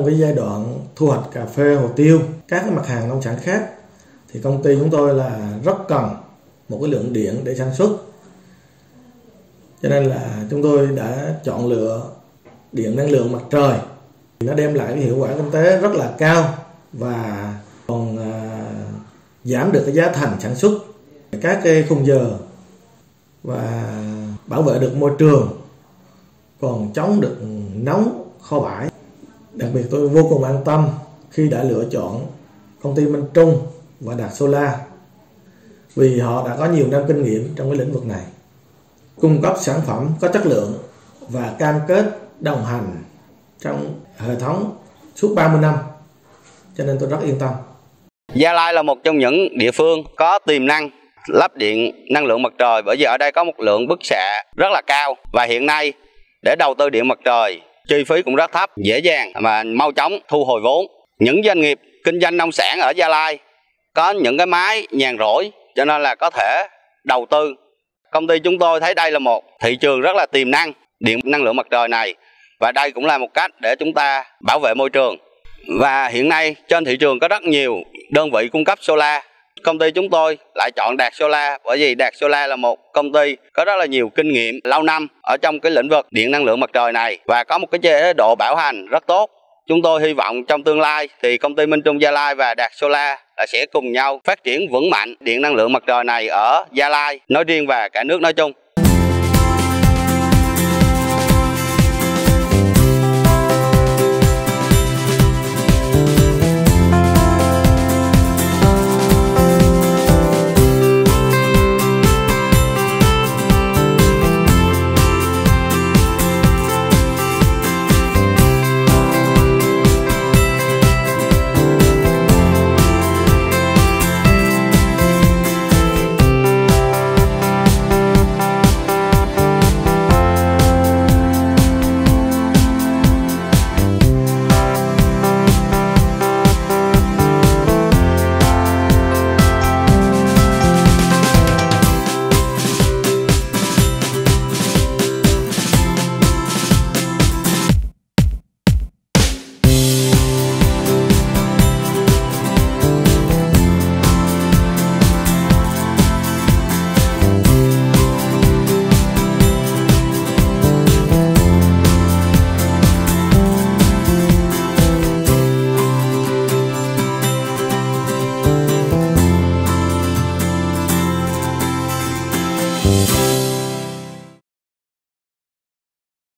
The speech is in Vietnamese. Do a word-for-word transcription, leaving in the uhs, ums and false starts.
trong cái giai đoạn thu hoạch cà phê, hồ tiêu, các cái mặt hàng nông sản khác, thì công ty chúng tôi là rất cần một cái lượng điện để sản xuất. Cho nên là chúng tôi đã chọn lựa điện năng lượng mặt trời. Nó đem lại cái hiệu quả kinh tế rất là cao và còn à, giảm được cái giá thành sản xuất, các cái khung giờ và bảo vệ được môi trường, còn chống được nóng kho bãi. Đặc biệt tôi vô cùng an tâm khi đã lựa chọn công ty Minh Trung và Đạt Solar vì họ đã có nhiều năm kinh nghiệm trong cái lĩnh vực này, cung cấp sản phẩm có chất lượng và cam kết đồng hành trong hệ thống suốt ba mươi năm, cho nên tôi rất yên tâm. Gia Lai là một trong những địa phương có tiềm năng lắp điện năng lượng mặt trời, bởi vì ở đây có một lượng bức xạ rất là cao, và hiện nay để đầu tư điện mặt trời chi phí cũng rất thấp, dễ dàng mà mau chóng thu hồi vốn. Những doanh nghiệp kinh doanh nông sản ở Gia Lai có những cái máy nhàn rỗi, cho nên là có thể đầu tư. Công ty chúng tôi thấy đây là một thị trường rất là tiềm năng điện năng lượng mặt trời này, và đây cũng là một cách để chúng ta bảo vệ môi trường. Và hiện nay trên thị trường có rất nhiều đơn vị cung cấp solar. Công ty chúng tôi lại chọn Đạt Solar bởi vì Đạt Solar là một công ty có rất là nhiều kinh nghiệm lâu năm ở trong cái lĩnh vực điện năng lượng mặt trời này và có một cái chế độ bảo hành rất tốt. Chúng tôi hy vọng trong tương lai thì công ty Minh Trung Gia Lai và Đạt Solar là sẽ cùng nhau phát triển vững mạnh điện năng lượng mặt trời này ở Gia Lai nói riêng và cả nước nói chung.